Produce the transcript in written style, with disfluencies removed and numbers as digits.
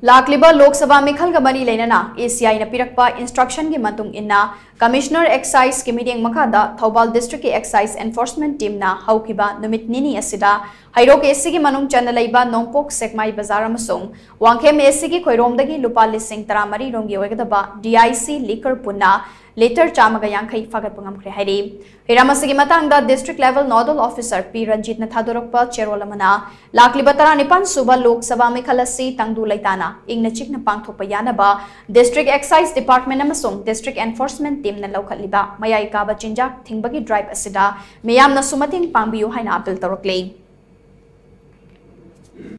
लाक्लिबा लोकसभा मिखल गमनी लेना एसीआई न पिरकपा इंस्ट्रक्शन की मतुंग इन्ना कमिश्नर एक्साइज की मीटिंग मखादा थौबाल डिस्ट्रिक्ट की एक्साइज एनफोर्समेंट टीम ना हौकिबा नुमित निनी असिदा हैरोक एसी की मनुंग चंद लैबा नोंपोक सेकमाई बाजार अमसुंग वांखेम एसी की खोइरोमदगी लुपा लिसिंग 13 रोंगी ओइगदबा डीआईसी लिकर पुन्ना लेटर चामगा यांखै फागत पंगमख्रे हैरी हिरामसगी मतंगदा district level nodal officer P Ranjit न थादोरकपा चेरोल अमना लाक्लिबा 19 सुबा लोकसभा मिखलसी तंगदु लैताना इंगना चिकना पांगथोकपा यानबा डिस्ट्रिक्ट एक्साइज डिपार्टमेंट अमसुंग डिस्ट्रिक्ट एनफोर्समेंट टीम न लौखलिबा मयाई काबा चिंजाक थिंगबगी ड्राइव असिदा मियामना सुमतिंग पांबियु हाइना अपील तौरकले।